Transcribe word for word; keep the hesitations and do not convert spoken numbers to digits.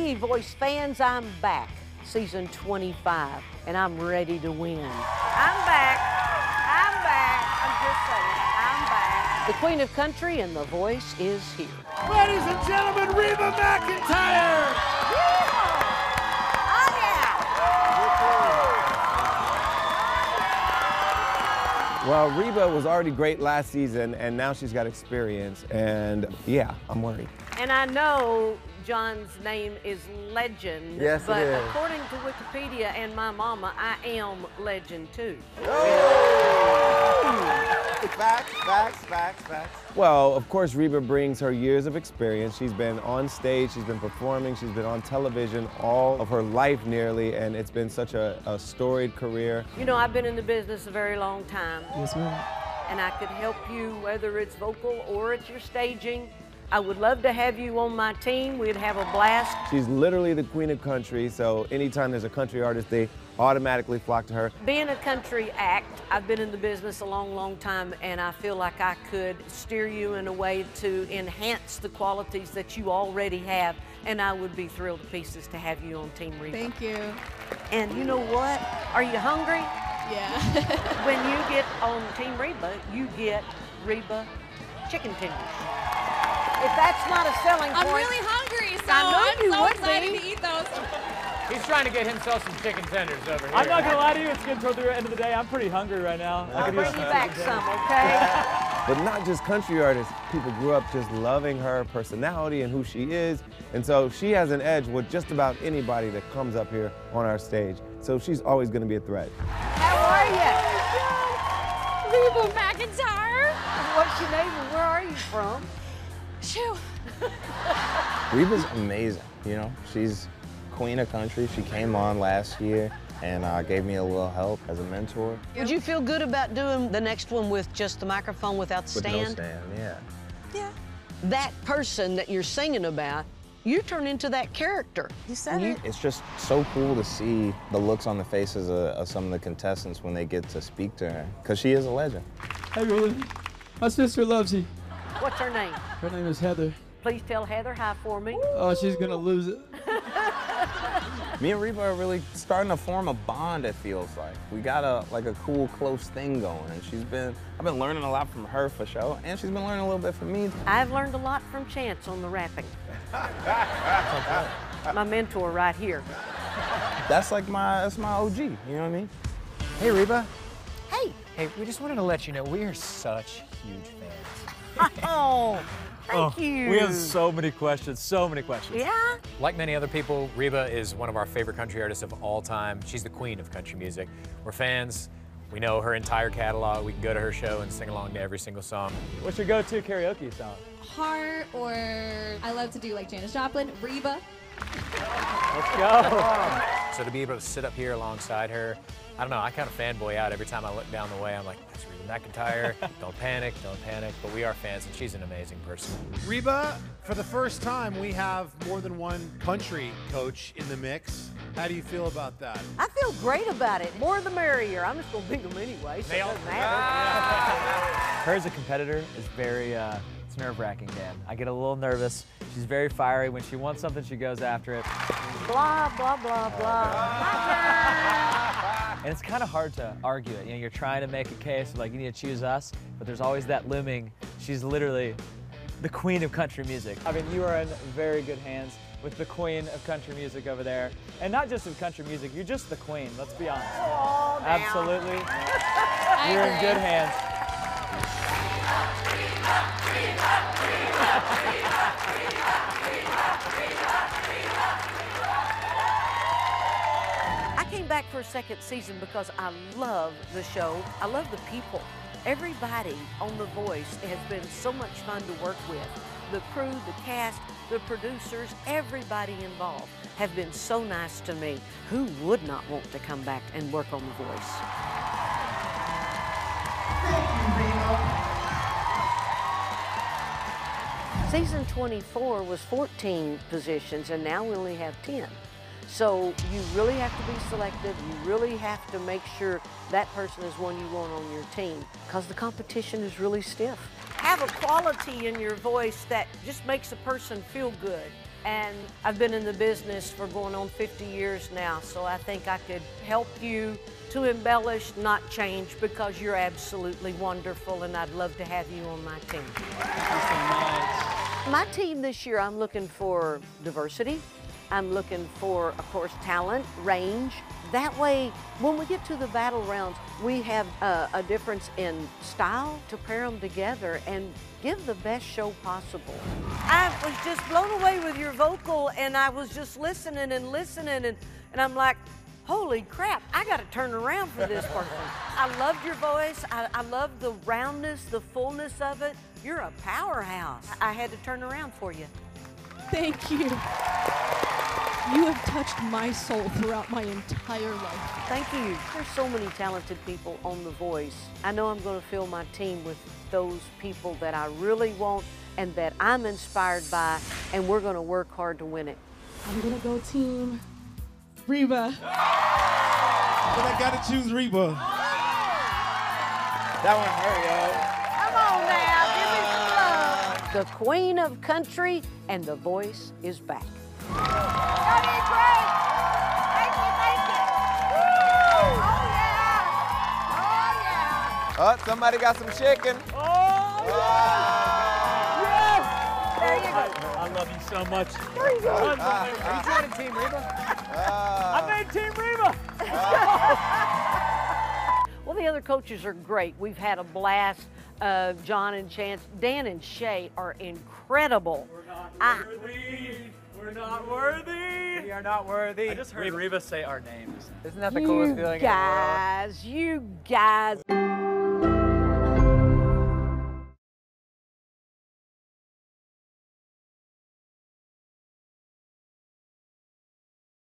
The Voice fans, I'm back. Season twenty-five, and I'm ready to win. I'm back. I'm back. I'm just saying, I'm back. The Queen of Country and The Voice is here. Ladies and gentlemen, Reba McEntire! Oh, yeah! Well, Reba was already great last season, and now she's got experience, and yeah, I'm worried. And I know John's name is Legend, yes, but it is. According to Wikipedia and my mama, I am Legend too. Facts, facts, facts, facts. Well, of course, Reba brings her years of experience. She's been on stage, she's been performing, she's been on television all of her life nearly, and it's been such a, a storied career. You know, I've been in the business a very long time. Yes, ma'am. And I could help you, whether it's vocal or it's your staging. I would love to have you on my team. We'd have a blast. She's literally the queen of country, so anytime there's a country artist, they automatically flock to her. Being a country act, I've been in the business a long, long time, and I feel like I could steer you in a way to enhance the qualities that you already have, and I would be thrilled to pieces to have you on Team Reba. Thank you. And you know what? Are you hungry? Yeah. When you get on Team Reba, you get Reba chicken tenders. If that's not a selling point. I'm really hungry, so I know I'm you so would excited be. to eat those. He's trying to get himself some chicken tenders over here. I'm not gonna lie to you, it's getting toward the end of the day. I'm pretty hungry right now. I'll bring you back some, okay? But not just country artists, people grew up just loving her personality and who she is. And so she has an edge with just about anybody that comes up here on our stage. So she's always gonna be a threat. How are you? Reba McEntire. What's your name and where are you from? Shoo. Reba's amazing, you know. She's queen of country. She came on last year and uh, gave me a little help as a mentor. Would you feel good about doing the next one with just the microphone without the With stand? no stand, yeah. Yeah. That person that you're singing about, you turn into that character. You said You- it. It's just so cool to see the looks on the faces of, of some of the contestants when they get to speak to her, because she is a legend. Hey, Reba. My sister loves you. What's her name? Her name is Heather. Please tell Heather hi for me. Oh, she's gonna lose it. Me and Reba are really starting to form a bond, it feels like. We got a like a cool, close thing going, and she's been, I've been learning a lot from her for sure, and she's been learning a little bit from me. I've learned a lot from Chance on the rapping. My mentor right here. That's like my, that's my O G, you know what I mean? Hey, Reba. Hey. Hey, we just wanted to let you know we are such huge fans. Oh, thank you. We have so many questions, so many questions. Yeah? Like many other people, Reba is one of our favorite country artists of all time. She's the queen of country music. We're fans. We know her entire catalog. We can go to her show and sing along to every single song. What's your go-to karaoke song? Heart, or I love to do like Janis Joplin, Reba. Let's go. So to be able to sit up here alongside her, I don't know, I kind of fanboy out every time I look down the way. I'm like, that's Reba McEntire. Don't panic, don't panic. But we are fans, and she's an amazing person. Reba, for the first time, we have more than one country coach in the mix. How do you feel about that? I feel great about it. More the merrier. I'm just going to pick them anyway, so it doesn't matter. Her as a competitor is very, uh, it's nerve-wracking, Dan. I get a little nervous. She's very fiery. When she wants something, she goes after it. Blah, blah, blah, blah. And it's kind of hard to argue it. You know, you're trying to make a case of like, you need to choose us, but there's always that looming. She's literally the queen of country music. I mean, you are in very good hands with the queen of country music over there. And not just of country music, you're just the queen, let's be honest. Oh, down. Absolutely. You're in good hands. I came back for a second season because I love the show. I love the people. Everybody on The Voice has been so much fun to work with. The crew, the cast, the producers, everybody involved have been so nice to me. Who would not want to come back and work on The Voice? Season twenty-four was fourteen positions, and now we only have ten. So you really have to be selective. You really have to make sure that person is one you want on your team, because the competition is really stiff. Have a quality in your voice that just makes a person feel good. And I've been in the business for going on fifty years now, so I think I could help you to embellish, not change, because you're absolutely wonderful, and I'd love to have you on my team. Thank you so much. My team this year, I'm looking for diversity. I'm looking for, of course, talent, range. That way, when we get to the battle rounds, we have uh, a difference in style to pair them together and give the best show possible. I was just blown away with your vocal, and I was just listening and listening, and, and I'm like, holy crap, I gotta turn around for this person. I loved your voice. I, I love the roundness, the fullness of it. You're a powerhouse. I had to turn around for you. Thank you. You have touched my soul throughout my entire life. Thank you. There's so many talented people on The Voice. I know I'm going to fill my team with those people that I really want and that I'm inspired by, and we're going to work hard to win it. I'm going to go team Reba. But I got to choose Reba. That one hurt, yo. Come on now, give me some love. The Queen of Country and The Voice is back. That is great. Thank you, thank you. Woo! Oh, yeah. Oh, yeah. Oh, somebody got some chicken. Oh, yes. There you go. I love you so much. There you go. Are you joining Team Reba? Uh, I made Team Reba. Well, the other coaches are great. We've had a blast. Uh, John and Chance, Dan and Shay are incredible. We're not I, worthy. We're not worthy. We are not worthy. I just heard Reba say our names. Isn't that the you coolest feeling guys, in the world? You guys, you guys.